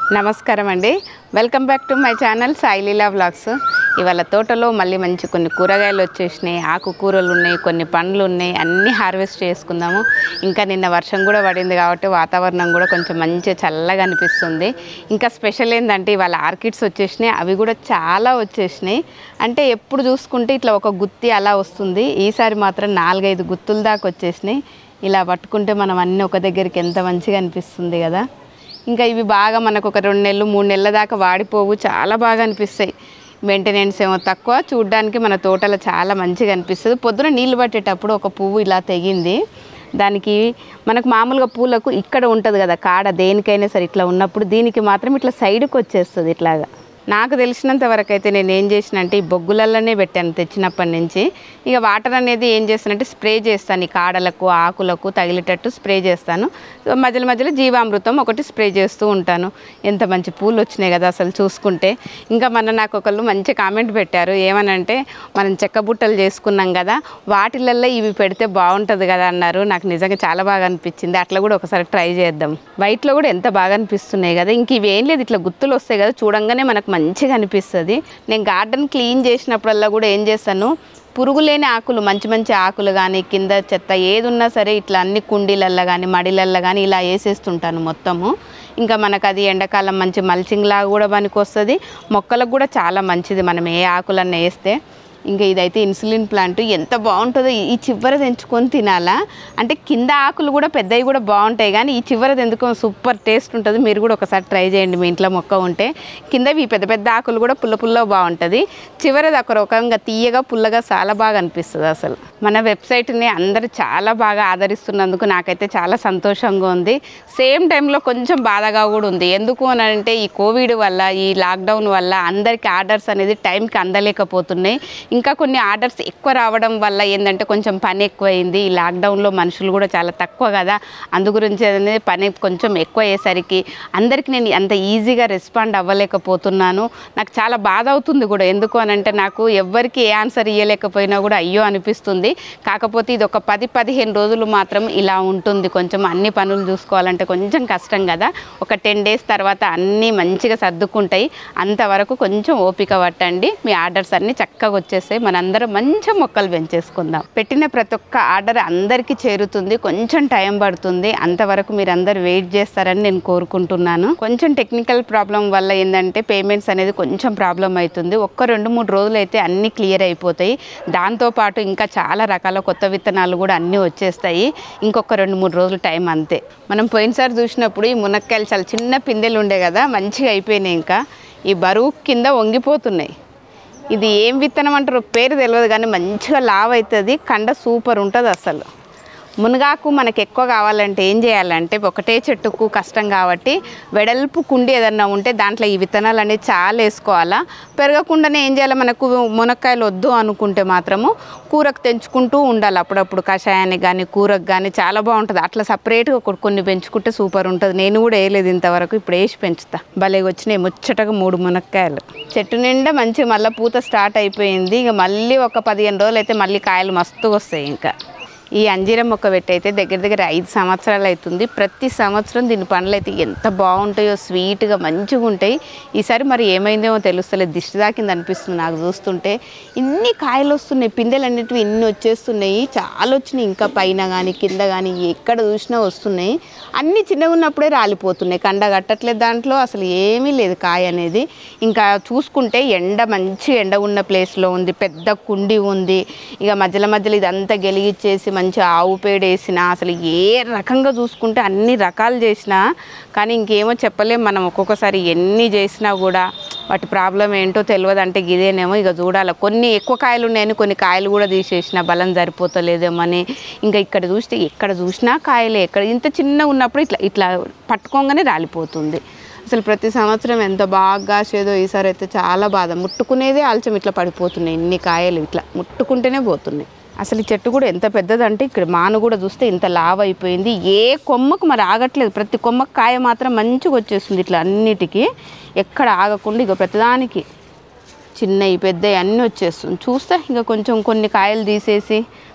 నమస్కారం అండి. Welcome back to my channel Sai Leela vlogs. ఇవాళ తోటలో మళ్ళీ మంచి కొన్ని కూరగాయలు వచ్చేసినాయి, ఆకుకూరలు ఉన్నాయి, కొన్ని పండ్లు ఉన్నాయి, అన్నీ హార్వెస్ట్ చేసుకుందాము. ఇంకా నిన్న వర్షం కూడా పడింది కాబట్టి వాతావరణం కూడా కొంచెం మంచిగా చల్లగా అనిపిస్తుంది. ఇంకా స్పెషల్ ఏంటంటే ఇవాళ ఆర్కిడ్స్ వచ్చేసినాయి, అవి కూడా చాలా వచ్చేసినాయి. అంటే ఎప్పుడు చూసుకుంటే ఇట్లా ఒక గుత్తి అలా వస్తుంది, ఈసారి మాత్రం 4-5 గుత్తుల దాకా వచ్చేసినాయి. ఇలా పట్టుకుంటే మనం అన్నీ ఒక దగ్గరికి ఎంత మంచిగా అనిపిస్తుంది కదా. ఇంకా ఇవి బాగా మనకు ఒక 2 నెలలు 3 నెలల దాకా వాడిపోవు, చాలా బాగా అనిపిస్తాయి. మెయింటెనెన్స్ ఏమో తక్కువ, చూడ్డానికి మన తోటలో చాలా మంచిగా అనిపిస్తుంది. పొద్దున నీళ్ళు పట్టేటప్పుడు ఒక పువ్వు ఇలా తెగింది. దానికి మనకు మామూలుగా పూలకు ఇక్కడ ఉంటుంది కదా కాడ, దేనికైనా సరే ఇట్లా ఉన్నప్పుడు దీనికి మాత్రం ఇట్లా సైడ్కి వచ్చేస్తుంది ఇట్లాగా. నాకు తెలిసినంత వరకు అయితే నేను ఏం చేసినంటే ఈ బొగ్గులలోనే పెట్టాను తెచ్చినప్పటి నుంచి. ఇక వాటర్ అనేది ఏం చేస్తానంటే స్ప్రే చేస్తాను, ఈ కాడలకు ఆకులకు తగిలేటట్టు స్ప్రే చేస్తాను. మధ్యలో మధ్యలో జీవామృతం ఒకటి స్ప్రే చేస్తూ ఉంటాను. ఎంత మంచి పూలు వచ్చినాయి కదా అసలు చూసుకుంటే. ఇంకా నాకు ఒకళ్ళు మంచి కామెంట్ పెట్టారు, ఏమనంటే మనం చెక్క బుట్టలు చేసుకున్నాం కదా వాటిలల్లో ఇవి పెడితే బాగుంటుంది కదా అన్నారు. నాకు నిజంగా చాలా బాగా అనిపించింది. అట్లా కూడా ఒకసారి ట్రై చేద్దాం. వైట్లో కూడా ఎంత బాగా అనిపిస్తున్నాయి కదా. ఇంక ఇవేం లేదు, ఇట్లా గుత్తులు వస్తాయి కదా, చూడంగానే మనకు మంచిగా అనిపిస్తుంది. నేను గార్డెన్ క్లీన్ చేసినప్పుడల్లా కూడా ఏం చేస్తాను, పురుగు లేని ఆకులు, మంచి మంచి ఆకులు కానీ కింద చెత్త ఏది ఉన్నా సరే ఇట్లా అన్ని కుండీలల్లో కానీ మడిలల్లో కానీ ఇలా వేసేస్తుంటాను మొత్తము. ఇంకా మనకు అది ఎండాకాలం మంచి మల్చింగ్ లాగా కూడా పనికి వస్తుంది, మొక్కలకు కూడా చాలా మంచిది మనం ఏ ఆకులన్నీ వేస్తే. ఇంకా ఇదైతే ఇన్సులిన్ ప్లాంట్, ఎంత బాగుంటుందో. ఈ చివరది తెంచుకొని తినాలా అంటే కింద ఆకులు కూడా పెద్దవి కూడా బాగుంటాయి, కానీ ఈ చివరది ఎందుకో సూపర్ టేస్ట్ ఉంటుంది. మీరు కూడా ఒకసారి ట్రై చేయండి మీ ఇంట్లో మొక్క ఉంటే. కిందవి పెద్ద పెద్ద ఆకులు కూడా పుల్ల పుల్ల బాగుంటుంది, చివరది ఒక రకంగా తీయగా పుల్లగా చాలా బాగా అనిపిస్తుంది. అసలు మన వెబ్సైట్ని అందరూ చాలా బాగా ఆదరిస్తున్నందుకు నాకైతే చాలా సంతోషంగా ఉంది. సేమ్ టైంలో కొంచెం బాధగా కూడా ఉంది. ఎందుకు అని అంటే ఈ కోవిడ్ వల్ల, ఈ లాక్డౌన్ వల్ల అందరికీ ఆర్డర్స్ అనేది టైంకి అందలేకపోతున్నాయి. ఇంకా కొన్ని ఆర్డర్స్ ఎక్కువ రావడం వల్ల ఏంటంటే కొంచెం పని ఎక్కువైంది. ఈ లాక్డౌన్లో మనుషులు కూడా చాలా తక్కువ కదా, అందు గురించి అనేది పని కొంచెం ఎక్కువ అయ్యేసరికి అందరికీ నేను అంత ఈజీగా రెస్పాండ్ అవ్వలేకపోతున్నాను. నాకు చాలా బాధ అవుతుంది కూడా. ఎందుకు అని అంటే నాకు ఎవ్వరికి ఏ ఆన్సర్ ఇవ్వలేకపోయినా కూడా అయ్యో అనిపిస్తుంది. కాకపోతే ఇది ఒక 10-15 రోజులు మాత్రం ఇలా ఉంటుంది. కొంచెం అన్ని పనులు చూసుకోవాలంటే కొంచెం కష్టం కదా. ఒక 10 డేస్ తర్వాత అన్నీ మంచిగా సర్దుకుంటాయి. అంతవరకు కొంచెం ఓపిక పట్టండి, మీ ఆర్డర్స్ అన్నీ చక్కగా వచ్చేస్తాయి. మనందరం మంచి మొక్కలు పెంచేసుకుందాం. పెట్టిన ప్రతి ఒక్క ఆర్డర్ అందరికీ చేరుతుంది, కొంచెం టైం పడుతుంది. అంతవరకు మీరు అందరు వెయిట్ చేస్తారని నేను కోరుకుంటున్నాను. కొంచెం టెక్నికల్ ప్రాబ్లం వల్ల ఏంటంటే పేమెంట్స్ అనేది కొంచెం ప్రాబ్లం అవుతుంది. ఒక్క 2-3 రోజులు అయితే అన్నీ క్లియర్ అయిపోతాయి. దాంతోపాటు ఇంకా చాలా రకాల కొత్త విత్తనాలు కూడా అన్నీ వచ్చేస్తాయి. ఇంకొక 2-3 రోజులు టైం అంతే. మనం పోయినసారి చూసినప్పుడు ఈ మునక్కాయలు చాలా చిన్న పిందెలు ఉండే కదా, మంచిగా అయిపోయినాయి. ఇంకా ఈ బరువు కింద వంగిపోతున్నాయి. ఇది ఏం విత్తనం అంటారో పేరు తెలియదు, కానీ మంచిగా లావ్ అవుతుంది, కండ సూపర్ ఉంటుంది అసలు. మునగాకు మనకు ఎక్కువ కావాలంటే ఏం చేయాలంటే, ఒకటే చెట్టుకు కష్టం కాబట్టి వెడల్పు కుండి ఏదన్నా ఉంటే దాంట్లో ఈ విత్తనాలు అనేది చాలా వేసుకోవాలా. పెరగకుండానే ఏం చేయాలి, మనకు మునక్కాయలు వద్దు అనుకుంటే మాత్రము కూరకు తెంచుకుంటూ ఉండాలి. అప్పుడప్పుడు కషాయానికి కానీ కూరకు కానీ చాలా బాగుంటుంది. అట్లా సపరేట్గా కొన్ని పెంచుకుంటే సూపర్ ఉంటుంది. నేను కూడా వేయలేదు ఇంతవరకు, ఇప్పుడు వేసి పెంచుతా. భలే వచ్చినాయి ముచ్చటగా 3 మునక్కాయలు. చెట్టు నిండా మంచి మళ్ళీ పూత స్టార్ట్ అయిపోయింది. ఇక మళ్ళీ ఒక 15 రోజులు అయితే మళ్ళీ కాయలు మస్తుగా వస్తాయి. ఇంకా ఈ అంజీరం మొక్క పెట్టి అయితే దగ్గర దగ్గర 5 సంవత్సరాలు అవుతుంది. ప్రతి సంవత్సరం దీని పండ్లు అయితే ఎంత బాగుంటాయో, స్వీట్గా మంచిగా ఉంటాయి. ఈసారి మరి ఏమైందేమో తెలుస్తలేదు, దిష్టి దాకింది అనిపిస్తుంది నాకు చూస్తుంటే. ఇన్ని కాయలు వస్తున్నాయి, పిందెలు అన్నిటివి ఇన్ని వచ్చేస్తున్నాయి, చాలా వచ్చినాయి. ఇంకా పైన కానీ కింద కానీ ఎక్కడ చూసినా వస్తున్నాయి. అన్నీ చిన్నగా ఉన్నప్పుడే రాలిపోతున్నాయి, కండ కట్టట్లేదు దాంట్లో, అసలు ఏమీ లేదు కాయ అనేది. ఇంకా చూసుకుంటే మంచి ఎండ ఉన్న ప్లేస్లో ఉంది, పెద్ద కుండి ఉంది. ఇక మధ్యలో మధ్యలో ఇదంతా గెలిగిచ్చేసి మంచి ఆవు పేడ వేసిన, అసలు ఏ రకంగా చూసుకుంటే అన్ని రకాలు చేసినా కానీ ఇంకేమో చెప్పలేం మనం. ఒక్కొక్కసారి ఎన్ని చేసినా కూడా వాటి ప్రాబ్లం ఏంటో తెలియదు. అంటే ఇదేనేమో ఇక చూడాలి. కొన్ని ఎక్కువ కాయలు ఉన్నాయని కొన్ని కాయలు కూడా తీసేసిన, బలం సరిపోతలేదేమని. ఇంకా ఇక్కడ చూస్తే ఎక్కడ చూసినా కాయలే. ఎక్కడ ఇంత చిన్నగా ఉన్నప్పుడు ఇట్లా ఇట్లా పట్టుకోగానే రాలిపోతుంది. అసలు ప్రతి సంవత్సరం ఎంత బాగా కాసేదో, ఈసారి అయితే చాలా బాధ. ముట్టుకునేదే ఆల్చం ఇట్లా పడిపోతున్నాయి, ఇన్ని కాయలు ఇట్లా ముట్టుకుంటేనే పోతున్నాయి. అసలు ఈ చెట్టు కూడా ఎంత పెద్దదంటే ఇక్కడ మాను కూడా చూస్తే ఇంత లావ్ అయిపోయింది. ఏ కొమ్మకు మరి ఆగట్లేదు, ప్రతి కొమ్మకు కాయ మాత్రం మంచిగా వచ్చేస్తుంది ఇట్లా అన్నిటికీ, ఎక్కడ ఆగకుండా. ఇక ప్రతిదానికి చిన్నవి పెద్దవి అన్నీ వచ్చేస్తుంది. చూస్తే ఇంకా కొంచెం కొన్ని కాయలు తీసేసి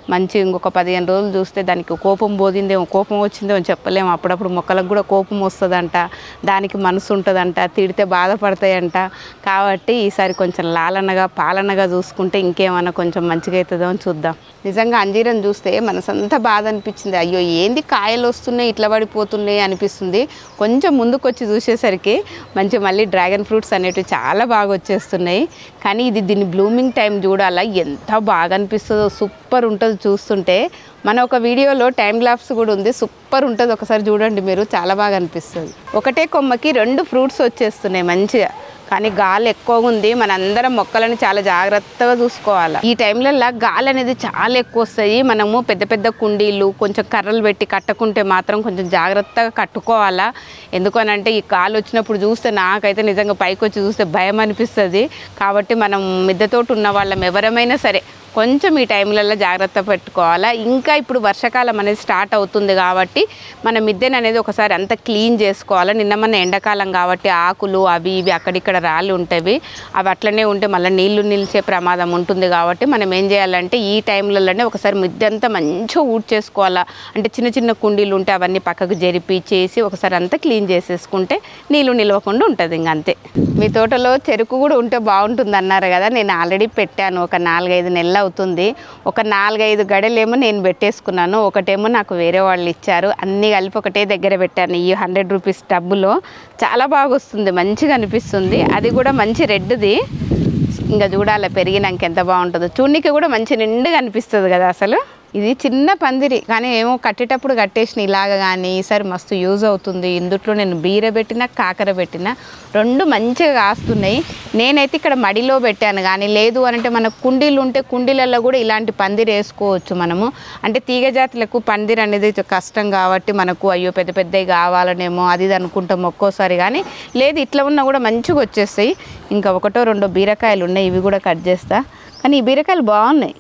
మంచి ఇంకొక 15 రోజులు చూస్తే దానికి కోపం పోదిందేమో, కోపం వచ్చిందేమో చెప్పలేము. అప్పుడప్పుడు మొక్కలకు కూడా కోపం వస్తుందంట, దానికి మనసు ఉంటుందంట, తిడితే బాధపడతాయంట. కాబట్టి ఈసారి కొంచెం లాలనగా పాలనగా చూసుకుంటే ఇంకేమైనా కొంచెం మంచిగా అవుతుందో అని చూద్దాం. నిజంగా అంజీరం చూస్తే మనసంతా బాధ అనిపించింది. అయ్యో ఏంది కాయలు వస్తున్నాయి ఇట్లా పడిపోతున్నాయి అనిపిస్తుంది. కొంచెం ముందుకు వచ్చి చూసేసరికి మంచి మళ్ళీ డ్రాగన్ ఫ్రూట్స్ అనేటివి చాలా బాగా వచ్చేస్తున్నాయి. కానీ దీని బ్లూమింగ్ టైం చూడాలా, ఎంత బాగా అనిపిస్తుందో, సూపర్ ఉంటుంది చూస్తుంటే. మన ఒక వీడియోలో టైం ల్యాప్స్ కూడా ఉంది, సూపర్ ఉంటుంది, ఒకసారి చూడండి మీరు, చాలా బాగా అనిపిస్తుంది. ఒకటే కొమ్మకి 2 ఫ్రూట్స్ వచ్చేస్తున్నాయి మంచిగా. కానీ గాలి ఎక్కువగా ఉంది, మనందరం మొక్కలను చాలా జాగ్రత్తగా చూసుకోవాలి. ఈ టైంలలో గాలి అనేది చాలా ఎక్కువ వస్తాయి. మనము పెద్ద పెద్ద కుండీలు కొంచెం కర్రలు పెట్టి కట్టుకుంటే మాత్రం కొంచెం జాగ్రత్తగా కట్టుకోవాలా. ఎందుకనంటే ఈ గాలి వచ్చినప్పుడు చూస్తే నాకైతే నిజంగా పైకి వచ్చి చూస్తే భయం అనిపిస్తుంది. కాబట్టి మనం మిద్దెతోటి ఉన్న వాళ్ళం ఎవరమైనా సరే కొంచెం ఈ టైంలలో జాగ్రత్త పెట్టుకోవాలా. ఇంకా ఇప్పుడు వర్షాకాలం అనేది స్టార్ట్ అవుతుంది కాబట్టి మన మిద్దెని అనేది ఒకసారి అంతా క్లీన్ చేసుకోవాలి. నిన్న మన ఎండాకాలం కాబట్టి ఆకులు అవి ఇవి అక్కడిక్కడ రాళ్ళు ఉంటాయి, అవి అట్లనే ఉంటే మళ్ళీ నీళ్లు నిలిచే ప్రమాదం ఉంటుంది. కాబట్టి మనం ఏం చేయాలంటే ఈ టైంలలోనే ఒకసారి మిద్దె అంతా మంచిగా ఊడ్చేసుకోవాలా. అంటే చిన్న చిన్న కుండీలు ఉంటే అవన్నీ పక్కకు జరిపి చేసి ఒకసారి అంతా క్లీన్ చేసేసుకుంటే నీళ్ళు నిలవకుండా ఉంటుంది. ఇంక అంతే. మీ తోటలో చెరుకు కూడా ఉంటే బాగుంటుంది అన్నారు కదా, నేను ఆల్రెడీ పెట్టాను. ఒక 4-5 నెలలు అవుతుంది. ఒక 4-5 గడలేమో నేను పెట్టేసుకున్నాను, ఒకటేమో నాకు వేరే వాళ్ళు ఇచ్చారు. అన్నీ కలిపి ఒకటే దగ్గర పెట్టాను. ఈ 100 రూపీస్ టబ్బులో చాలా బాగా వస్తుంది, మంచిగా అనిపిస్తుంది. అది కూడా మంచి రెడ్ది. ఇంకా చూడాలి పెరిగినాక ఎంత బాగుంటుందో. చూడనికి కూడా మంచి నిండుగా అనిపిస్తుంది కదా అసలు. ఇది చిన్న పందిరి కానీ ఏమో కట్టేటప్పుడు కట్టేసిన ఇలాగ. కానీ ఈసారి మస్తు యూజ్ అవుతుంది. ఇందుట్లో నేను బీర పెట్టిన కాకర పెట్టిన 2 మంచిగా కాస్తున్నాయి. నేనైతే ఇక్కడ మడిలో పెట్టాను. కానీ లేదు అనంటే మనకు కుండీలు ఉంటే కుండీలలో కూడా ఇలాంటి పందిరి వేసుకోవచ్చు మనము. అంటే తీగ జాతులకు పందిరి అనేది కష్టం కాబట్టి మనకు అయ్యో పెద్ద పెద్దవి కావాలనేమో అది ఇది అనుకుంటాం ఒక్కోసారి. కానీ లేదు ఇట్లా ఉన్నా కూడా మంచిగా వచ్చేస్తాయి. ఇంకా 1-2 బీరకాయలు ఉన్నాయి, ఇవి కూడా కట్ చేస్తా. కానీ ఈ బీరకాయలు బాగున్నాయి.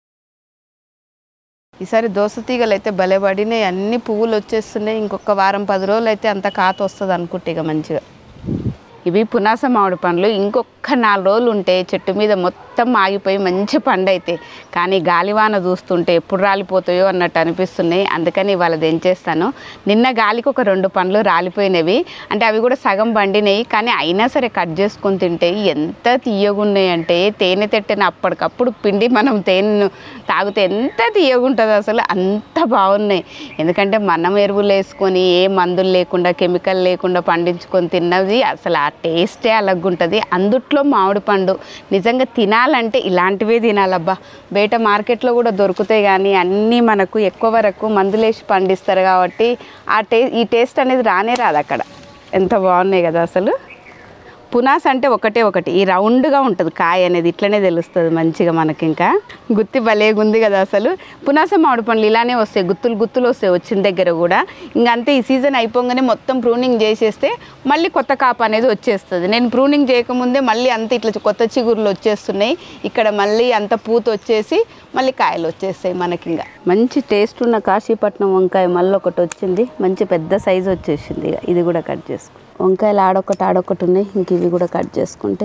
ఈసారి దోస తీగలు అయితే భలే పడినాయి, అన్ని పువ్వులు వచ్చేస్తున్నాయి. ఇంకొక వారం 10 రోజులు అయితే అంత కాత వస్తుంది అనుకుంటే ఇక మంచిగా. ఇవి పునాస మామిడి పండ్లు. ఇంకొక 4 రోజులు ఉంటే చెట్టు మీద మొత్తం ఆగిపోయి మంచి పండు అయితే. కానీ గాలివాన చూస్తుంటే ఎప్పుడు రాలిపోతాయో అన్నట్టు అనిపిస్తున్నాయి. అందుకని ఇవాళ దించేస్తాను. నిన్న గాలికి ఒక 2 పండ్లు రాలిపోయినవి, అంటే అవి కూడా సగం పండినాయి. కానీ అయినా సరే కట్ చేసుకొని తింటే ఎంత తీయగున్నాయి అంటే, తేనె తెట్టెన అప్పటికప్పుడు పిండి మనం తేనెను తాగితే ఎంత తీయగుంటుంది అసలు, అంత బాగున్నాయి. ఎందుకంటే మనం ఎరువులు వేసుకొని ఏ మందులు లేకుండా కెమికల్ లేకుండా పండించుకొని తిన్నది అసలు ఆ టేస్టే అలాగుంటుంది. అందుట్లో మామిడి పండు నిజంగా తినాలంటే ఇలాంటివే తినాలబ్బా. బయట మార్కెట్లో కూడా దొరుకుతాయి కానీ అన్నీ మనకు ఎక్కువ వరకు మందులేసి పండిస్తారు కాబట్టి ఈ టేస్ట్ అనేది రానే రాదు అక్కడ. ఎంత బాగున్నాయి కదా అసలు. పునాస అంటే ఒకటి ఈ రౌండ్గా ఉంటుంది కాయ అనేది, ఇట్లనే తెలుస్తుంది మంచిగా మనకి. ఇంకా గుత్తి భలేగా ఉంది కదా అసలు. పునాస మామిడి పండ్లు ఇలానే వస్తాయి, గుత్తులు వస్తాయి వచ్చిన దగ్గర కూడా. ఇంకంతే ఈ సీజన్ అయిపోగానే మొత్తం ప్రూనింగ్ చేసేస్తే మళ్ళీ కొత్త కాపు అనేది వచ్చేస్తుంది. నేను ప్రూనింగ్ చేయకముందే మళ్ళీ అంత ఇట్లా కొత్త చిగురులు వచ్చేస్తున్నాయి. ఇక్కడ మళ్ళీ అంత పూత వచ్చేసి మళ్ళీ కాయలు వచ్చేస్తాయి మనకి. ఇంకా మంచి టేస్ట్ ఉన్న కాశీపట్నం వంకాయ మళ్ళీ ఒకటి వచ్చింది, మంచి పెద్ద సైజు వచ్చేసింది. ఇక ఇది కూడా కట్ చేసుకో. వంకాయలు ఆడొకటి ఉన్నాయి, ఇంక ఇవి కూడా కట్ చేసుకుంటే.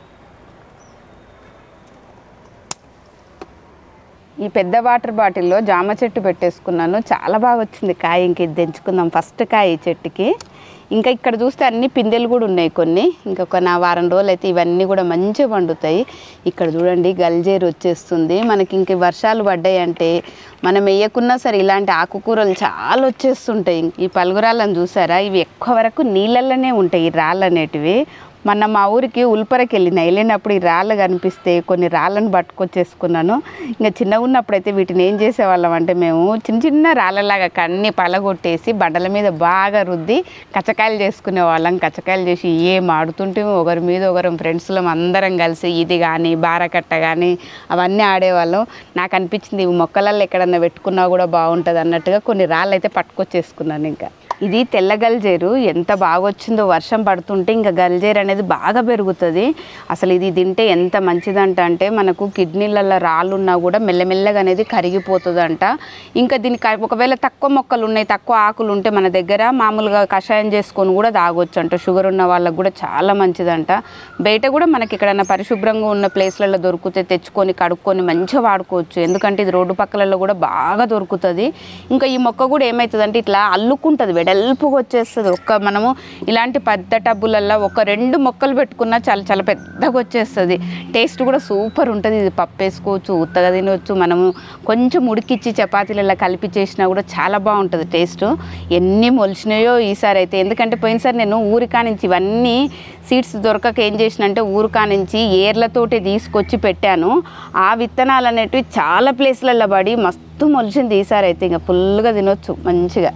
ఈ పెద్ద వాటర్ బాటిల్లో జామ చెట్టు పెట్టేసుకున్నాను, చాలా బాగా వచ్చింది కాయ. ఇంక ఇది తెంచుకుందాం, ఫస్ట్ కాయ ఈ చెట్టుకి. ఇంకా ఇక్కడ చూస్తే అన్ని పిందెలు కూడా ఉన్నాయి కొన్ని. ఇంకొక 4 వారం రోజులు అయితే ఇవన్నీ కూడా మంచిగా పండుతాయి. ఇక్కడ చూడండి గల్జేరు వచ్చేస్తుంది మనకి. ఇంక వర్షాలు పడ్డాయి అంటే మనం వేయకున్నా సరే ఇలాంటి ఆకుకూరలు చాలా వచ్చేస్తుంటాయి. ఈ పలుగురాళ్ళని చూసారా, ఇవి ఎక్కువ వరకు నీళ్ళల్లోనే ఉంటాయి ఈ రాళ్ళు అనేటివి. మొన్న మా ఊరికి ఉల్పరకి వెళ్ళినప్పుడు ఈ రాళ్ళు కనిపిస్తే కొన్ని రాళ్ళను పట్టుకొచ్చేసుకున్నాను. ఇంకా చిన్నగా ఉన్నప్పుడైతే వీటిని ఏం చేసేవాళ్ళం అంటే మేము చిన్న రాళ్ళలాగా అన్నీ పలగొట్టేసి బండల మీద బాగా రుద్ది కచ్చకాయలు చేసుకునే వాళ్ళం. కచ్చకాయలు చేసి ఏం ఆడుతుంటే ఒకరి మీద ఒకరం ఫ్రెండ్స్లో అందరం కలిసి ఇది కానీ బారకట్ట కానీ అవన్నీ ఆడేవాళ్ళం. నాకు అనిపించింది ఇవి మొక్కలలో ఎక్కడన్నా పెట్టుకున్నా కూడా బాగుంటుంది అన్నట్టుగా కొన్ని రాళ్ళు అయితే పట్టుకొచ్చేసుకున్నాను. ఇంకా ఇది తెల్ల గల్జేరు ఎంత బాగా వచ్చిందో, వర్షం పడుతుంటే ఇంకా గల్జేరు అనేది బాగా పెరుగుతుంది. అసలు ఇది తింటే ఎంత మంచిదంటే మనకు కిడ్నీలలో రాళ్ళు ఉన్నా కూడా మెల్లమెల్లగా అనేది కరిగిపోతుందంట. ఇంకా దీనికి ఒకవేళ తక్కువ మొక్కలు ఉన్నాయి, తక్కువ ఆకులు ఉంటే మన దగ్గర మామూలుగా కషాయం చేసుకొని కూడా తాగొచ్చు అంట. షుగర్ ఉన్న వాళ్ళకు కూడా చాలా మంచిదంట. బయట కూడా మనకి ఎక్కడైనా పరిశుభ్రంగా ఉన్న ప్లేస్లలో దొరికితే తెచ్చుకొని కడుక్కొని మంచిగా వాడుకోవచ్చు. ఎందుకంటే ఇది రోడ్డు పక్కలలో కూడా బాగా దొరుకుతుంది. ఇంకా ఈ మొక్క కూడా ఏమవుతుందంటే ఇట్లా అల్లుకుంటుంది, వెడల్పుగా వచ్చేస్తుంది. మనము ఇలాంటి పెద్ద టబ్బులలో ఒక 2 మొక్కలు పెట్టుకున్నా చాలా చాలా పెద్దగా వచ్చేస్తుంది. టేస్ట్ కూడా సూపర్ ఉంటుంది. ఇది పప్పు వేసుకోవచ్చు, ఉత్తగా తినవచ్చు, మనము కొంచెం ఉడికిచ్చి చపాతీలలో కలిపి చేసినా కూడా చాలా బాగుంటుంది టేస్ట్. ఎన్ని మొలిచినాయో ఈసారి అయితే, ఎందుకంటే పోయినసారి నేను ఊరికా నుంచి ఇవన్నీ సీడ్స్ దొరకక ఏం చేసినంటే ఊరికా నుంచి ఏర్లతోటి తీసుకొచ్చి పెట్టాను. ఆ విత్తనాలు అనేటివి చాలా ప్లేస్లలో పడి మస్తు మొలిచింది. ఈసారి అయితే ఇంకా ఫుల్గా తినొచ్చు మంచిగా.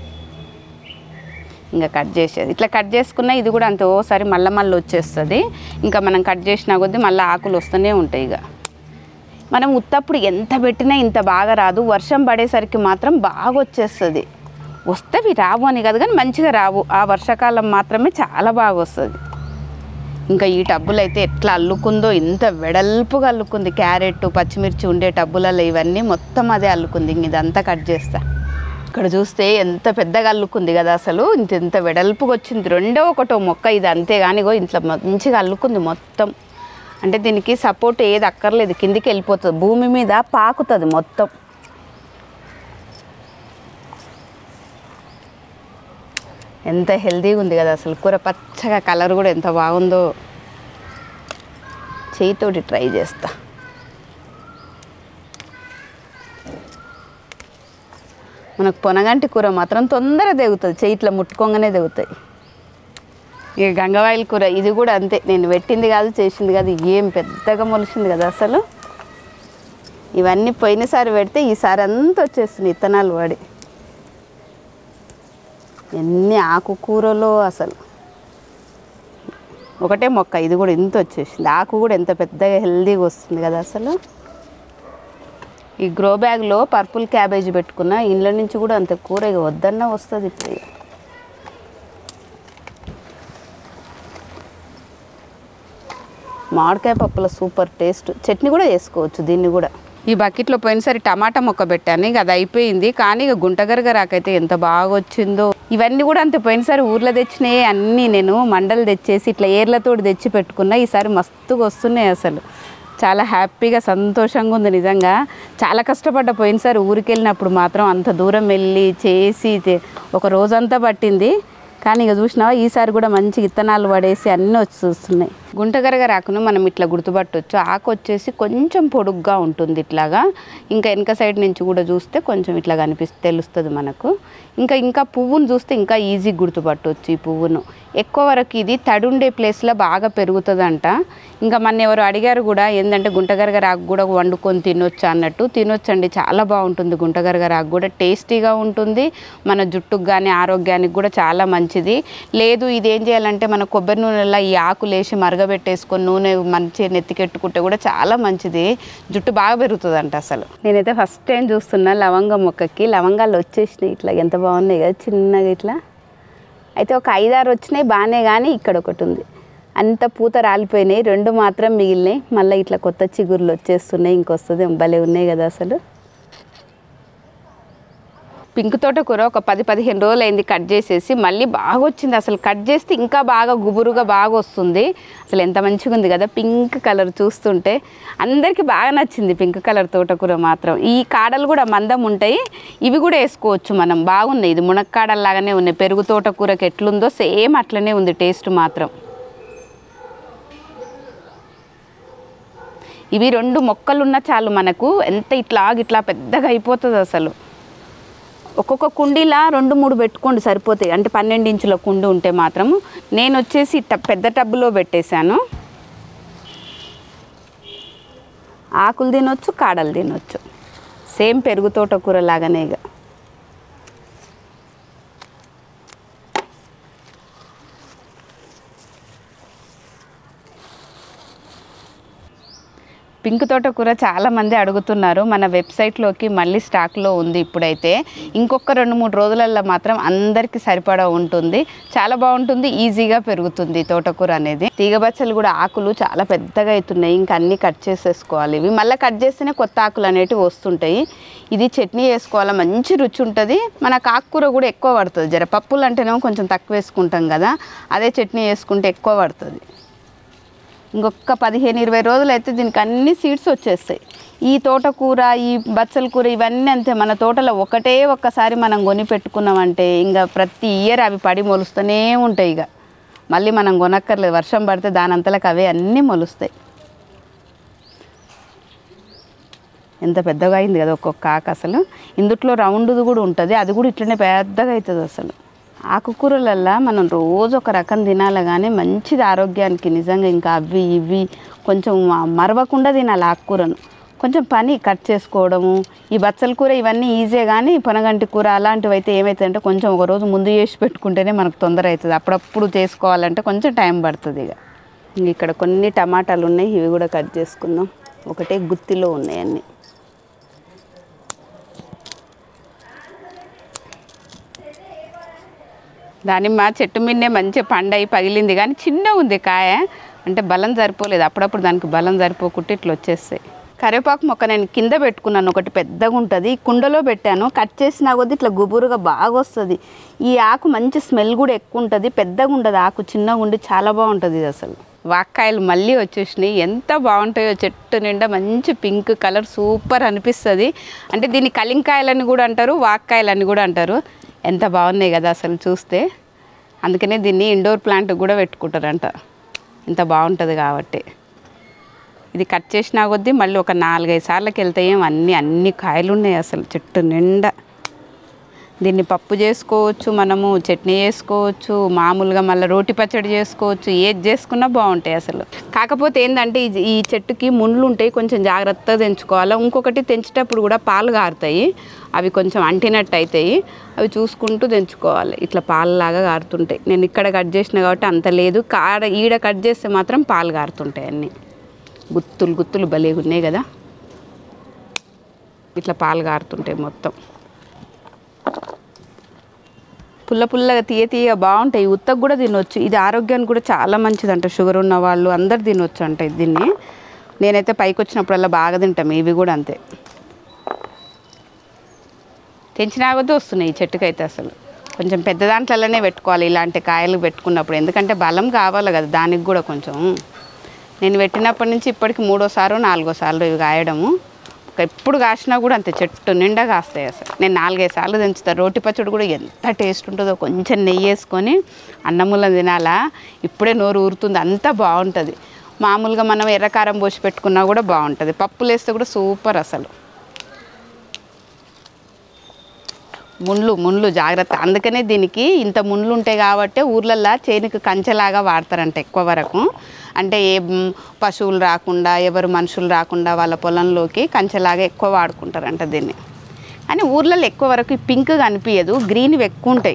ఇంకా కట్ చేసేది ఇట్లా కట్ చేసుకున్నా ఇది కూడా అంతే ఓసారి మళ్ళీ వచ్చేస్తుంది. ఇంకా మనం కట్ చేసినా కొద్దీ మళ్ళీ ఆకులు వస్తూనే ఉంటాయి. ఇక మనం ఉత్తప్పుడు ఎంత పెట్టినా ఇంత బాగా రాదు, వర్షం పడేసరికి మాత్రం బాగా వచ్చేస్తుంది. వస్తేవి రావు అని కాదు కానీ మంచిగా రావు, ఆ వర్షాకాలం మాత్రమే చాలా బాగా వస్తుంది. ఇంకా ఈ టబ్బులు అయితే ఎట్లా అల్లుకుందో, ఇంత వెడల్పుగా అల్లుకుంది. క్యారెట్ పచ్చిమిర్చి ఉండే టబ్బులలో ఇవన్నీ మొత్తం అదే అల్లుకుంది. ఇంక ఇదంతా కట్ చేస్తా. ఇక్కడ చూస్తే ఎంత పెద్దగా అల్లుకుంది కదా, అసలు ఇంత వెడల్పుగా వచ్చింది. రెండో ఒకటో మొక్క ఇది అంతేగాని ఇంట్లో మంచిగా అల్లుకుంది మొత్తం. అంటే దీనికి సపోర్ట్ ఏది అక్కర్లేదు, కిందికి వెళ్ళిపోతుంది, భూమి మీద పాకుతుంది మొత్తం. ఎంత హెల్తీగా ఉంది కదా అసలు కూర, పచ్చగా కలర్ కూడా ఎంత బాగుందో. చేయితోటి ట్రై చేస్తా. మనకు పొనగంటి కూర మాత్రం తొందరగా తెగుతుంది, చేయిట్లో ముట్టుకోగానే తెగుతాయి. ఇక గంగవాయిల కూర ఇది కూడా అంతే, నేను పెట్టింది కాదు చేసింది కాదు, ఏం పెద్దగా మొలిచింది కదా అసలు. ఇవన్నీ పోయినసారి పెడితే ఈసారి అంతా వచ్చేస్తుంది విత్తనాలు పడి. ఎన్ని ఆకుకూరలో అసలు, ఒకటే మొక్క ఇది కూడా ఇంత వచ్చేసింది. ఆకు కూడా ఎంత పెద్దగా హెల్దీగా వస్తుంది కదా అసలు. ఈ గ్రో బ్యాగ్లో పర్పుల్ క్యాబేజీ పెట్టుకున్న, ఇంట్లో నుంచి కూడా అంత కూర ఇక వద్దన్నా వస్తుంది. ఇప్పుడు మామిడికాయ పప్పుల సూపర్ టేస్ట్, చట్నీ కూడా చేసుకోవచ్చు దీన్ని కూడా. ఈ బకెట్లో పోయినసారి టమాటా మొక్క పెట్టాను, ఇక అది అయిపోయింది. కానీ ఇక గుంటగరగరాకైతే ఎంత బాగా వచ్చిందో. ఇవన్నీ కూడా అంతే, పోయినసారి ఊర్లో తెచ్చినాయి అన్నీ నేను మండలు తెచ్చేసి ఇట్లా ఏర్లతోటి తెచ్చి పెట్టుకున్నా. ఈసారి మస్తుగా వస్తున్నాయి అసలు. చాలా హ్యాపీగా సంతోషంగా ఉంది నిజంగా. చాలా కష్టపడ్డ పోయినసారి ఊరికి వెళ్ళినప్పుడు మాత్రం, అంత దూరం వెళ్ళి చేసి ఒక రోజంతా పట్టింది. కానీ ఇక చూసినావా ఈసారి కూడా మంచి విత్తనాలు పడేసి అన్నీ వచ్చి చూస్తున్నాయి. గుంటగరగరాకును మనం ఇట్లా గుర్తుపట్టవచ్చు. ఆకు వచ్చేసి కొంచెం పొడుగ్గా ఉంటుంది ఇట్లాగా. ఇంకా వెనక సైడ్ నుంచి కూడా చూస్తే కొంచెం ఇట్లా తెలుస్తుంది మనకు. ఇంకా పువ్వును చూస్తే ఇంకా ఈజీ గుర్తుపట్టవచ్చు ఈ పువ్వును. ఎక్కువ వరకు ఇది తడుండే ప్లేస్లో బాగా పెరుగుతుందంట. ఇంకా మన ఎవరు అడిగారు కూడా ఏంటంటే గుంటగరగరాకు కూడా వండుకొని తినొచ్చు అన్నట్టు. తినొచ్చండి, చాలా బాగుంటుంది గుంటగరగరాకు కూడా, టేస్టీగా ఉంటుంది. మన జుట్టుకు కానీ ఆరోగ్యానికి కూడా చాలా మంచిది. లేదు ఇది ఏం చేయాలంటే మన కొబ్బరి నూనెలా ఈ ఆకులేసి మరగబెట్టేసుకొని నూనె మంచిగా నెత్తికెట్టుకుంటే కూడా చాలా మంచిది, జుట్టు బాగా పెరుగుతుందంట అసలు. నేనైతే ఫస్ట్ టైం చూస్తున్నా లవంగం మొక్కకి. లవంగాలు వచ్చేసినాయి ఇట్లా, ఎంత బాగున్నాయి కదా చిన్నగా ఇట్లా. అయితే ఒక 5-6 వచ్చినాయి బాగానే, కానీ ఇక్కడ ఒకటి ఉంది అంత పూత రాలిపోయినాయి. 2 మాత్రం మిగిలినాయి. మళ్ళీ ఇట్లా కొత్త చిగుర్లు వచ్చేస్తున్నాయి, ఇంకొస్తుంది. భలే ఉన్నాయి కదా అసలు. పింక్ తోటకూర ఒక 10-15 రోజులు అయింది కట్ చేసేసి, మళ్ళీ బాగా వచ్చింది అసలు. కట్ చేస్తే ఇంకా బాగా గుబురుగా బాగా వస్తుంది అసలు. ఎంత మంచిగా ఉంది కదా పింక్ కలర్. చూస్తుంటే అందరికీ బాగా నచ్చింది పింక్ కలర్ తోటకూర మాత్రం. ఈ కాడలు కూడా మందం ఉంటాయి, ఇవి కూడా వేసుకోవచ్చు మనం. బాగున్నాయి, ఇది మునక్కాడల్లాగానే ఉన్నాయి. పెరుగు తోటకూరకి ఎట్లుందో సేమ్ అట్లనే ఉంది టేస్ట్ మాత్రం. ఇవి 2 మొక్కలున్నా చాలు మనకు, ఎంత ఇట్లా పెద్దగా అయిపోతుంది అసలు. ఒక్కొక్క కుండీలా 2-3 పెట్టుకోండి సరిపోతాయి. అంటే 12 ఇంచుల కుండి ఉంటే మాత్రము. నేను వచ్చేసి పెద్ద టబ్బులో పెట్టేశాను. ఆకులు తినొచ్చు, కాడలు తినొచ్చు, సేమ్ పెరుగు తోటకూర లాగానే. ఇక పింక్ తోటకూర చాలామంది అడుగుతున్నారు. మన వెబ్సైట్లోకి మళ్ళీ స్టాక్లో ఉంది ఇప్పుడైతే. ఇంకొక 2-3 రోజులలో మాత్రం అందరికీ సరిపడా ఉంటుంది. చాలా బాగుంటుంది, ఈజీగా పెరుగుతుంది తోటకూర అనేది. తీగబచ్చలు కూడా ఆకులు చాలా పెద్దగా అవుతున్నాయి. ఇంకా అన్నీ కట్ చేసేసుకోవాలి. ఇవి మళ్ళీ కట్ చేస్తేనే కొత్త ఆకులు అనేటివి వస్తుంటాయి. ఇది చట్నీ వేసుకోవాలి, మంచి రుచి ఉంటుంది. మనకు ఆకుకూర కూడా ఎక్కువ పడుతుంది. జర పప్పులు అంటేనేమో కొంచెం తక్కువ వేసుకుంటాం కదా, అదే చట్నీ వేసుకుంటే ఎక్కువ పడుతుంది. ఇంకొక 15-20 రోజులు అయితే దీనికి అన్ని సీడ్స్ వచ్చేస్తాయి. ఈ తోటకూర, ఈ బచ్చల కూర ఇవన్నీ అంతే. మన తోటలో ఒక్కసారి మనం కొని పెట్టుకున్నామంటే ఇంకా ప్రతి ఇయర్ అవి పడి మొలుస్తూనే ఉంటాయి. ఇక మళ్ళీ మనం కొనక్కర్లేదు. వర్షం పడితే దానంతలకు అవే అన్నీ మొలుస్తాయి. ఎంత పెద్దగా అయింది కదా ఒక్కొక్క ఆకు. అసలు ఇందుట్లో రౌండ్ది కూడా ఉంటుంది, అది కూడా ఇట్లనే పెద్దగా అవుతుంది. అసలు ఆకుకూరలల్లో మనం రోజు ఒక రకం తినాలి కానీ మంచిది ఆరోగ్యానికి నిజంగా. ఇంకా అవి ఇవి కొంచెం మరవకుండా తినాలి ఆకుకూరను. కొంచెం పని కట్ చేసుకోవడము. ఈ బచ్చల కూర ఇవన్నీ ఈజీ, కానీ పొనగంటి కూర అలాంటివి అయితే ఏమవుతుందంటే కొంచెం ఒక రోజు ముందు చేసి పెట్టుకుంటేనే మనకు తొందర అవుతుంది. అప్పుడప్పుడు చేసుకోవాలంటే కొంచెం టైం పడుతుంది. ఇక ఇక్కడ కొన్ని టమాటాలు ఉన్నాయి, ఇవి కూడా కట్ చేసుకుందాం. ఒకటే గుత్తిలో ఉన్నాయి అన్నీ. దానిమ్మ చెట్టు మీదనే మంచిగా పండయి పగిలింది, కానీ చిన్న ఉంది కాయ. అంటే బలం సరిపోలేదు, అప్పుడప్పుడు దానికి బలం సరిపోకుంటే ఇట్లా వచ్చేస్తాయి. కరివేపాకు మొక్క నేను కింద పెట్టుకున్నాను, ఒకటి పెద్దగా ఉంటుంది. కుండలో పెట్టాను, కట్ చేసినా కొద్దీ ఇట్లా గుబురుగా బాగా వస్తుంది. ఈ ఆకు మంచి స్మెల్ కూడా ఎక్కువ ఉంటుంది. పెద్దగా ఉండదు ఆకు, చిన్నగా ఉండి చాలా బాగుంటుంది. ఇది అసలు వాక్కాయలు మళ్ళీ వచ్చేసినాయి, ఎంత బాగుంటాయో. చెట్టు నిండా మంచి పింక్ కలర్ సూపర్ అనిపిస్తుంది. అంటే దీన్ని కలింకాయలని కూడా అంటారు, వాక్కాయలని కూడా అంటారు. ఎంత బాగున్నాయి కదా అసలు చూస్తే. అందుకనే దీన్ని ఇండోర్ ప్లాంట్ కూడా పెట్టుకుంటారంట, ఇంత బాగుంటుంది కాబట్టి. ఇది కట్ చేసినా కొద్దీ మళ్ళీ ఒక 4-5 సార్లకి వెళ్తాయేం. అన్ని కాయలు ఉన్నాయి అసలు చెట్టు నిండా. దీన్ని పప్పు చేసుకోవచ్చు, మనము చట్నీ చేసుకోవచ్చు, మామూలుగా మళ్ళీ రోటి పచ్చడి చేసుకోవచ్చు, ఏది చేసుకున్నా బాగుంటాయి అసలు. కాకపోతే ఏంటంటే ఈ చెట్టుకి ముళ్ళు ఉంటాయి, కొంచెం జాగ్రత్తగా తెంచుకోవాలి. ఇంకొకటి తెంచేటప్పుడు కూడా పాలు కారుతాయి, అవి కొంచెం అంటినట్టు అవుతాయి. అవి చూసుకుంటూ తెంచుకోవాలి. ఇట్లా పాలులాగా కారుతుంటాయి. నేను ఇక్కడ కట్ చేసిన కాబట్టి అంత లేదు, ఈడ కట్ చేస్తే మాత్రం పాలు కారుతుంటాయి. అన్నీ గుత్తులు గుత్తులు భలేగా ఉన్నాయి కదా, ఇట్లా పాలు కారుతుంటాయి మొత్తం. పుల్లగా తీయ బాగుంటాయి. ఉత్తకు కూడా తినొచ్చు. ఇది ఆరోగ్యానికి కూడా చాలా మంచిదంట. షుగర్ ఉన్న వాళ్ళు అందరు తినొచ్చు అంట దీన్ని. నేనైతే పైకి వచ్చినప్పుడల్లా బాగా తింటాము. ఇవి కూడా అంతే, తెంచినా కొద్దీ వస్తున్నాయి ఈ చెట్టుకైతే. అసలు కొంచెం పెద్ద దాంట్లలోనే పెట్టుకోవాలి ఇలాంటి కాయలు పెట్టుకున్నప్పుడు, ఎందుకంటే బలం కావాలి కదా దానికి కూడా కొంచెం. నేను పెట్టినప్పటి నుంచి ఇప్పటికి 3వ సారో 4వ సార్లు ఇవి కాయడము. ఎప్పుడు కాసినా కూడా అంతే, చెట్టు నిండా కాస్తాయి అసలు. నేను 4-5 సార్లు తెంచుతాను. రోటి పచ్చడి కూడా ఎంత టేస్ట్ ఉంటుందో, కొంచెం నెయ్యి వేసుకొని అన్నముల తినాలా, ఇప్పుడే నోరు ఊరుతుంది, అంతా బాగుంటుంది. మామూలుగా మనం ఎర్రకారం పోసి పెట్టుకున్నా కూడా బాగుంటుంది. పప్పులు వేస్తే కూడా సూపర్ అసలు. ముళ్ళు జాగ్రత్త. అందుకనే దీనికి ఇంత ముళ్ళు ఉంటాయి కాబట్టి ఊర్లల్లో చేనుకు కంచెలాగా వాడతారంట ఎక్కువ వరకు. అంటే ఏ పశువులు రాకుండా, ఎవరు మనుషులు రాకుండా వాళ్ళ పొలంలోకి కంచెలాగా ఎక్కువ వాడుకుంటారంట దీన్ని. కానీ ఊర్లలో ఎక్కువ వరకు పింక్ కనిపించదు, గ్రీన్వి ఎక్కువ ఉంటాయి.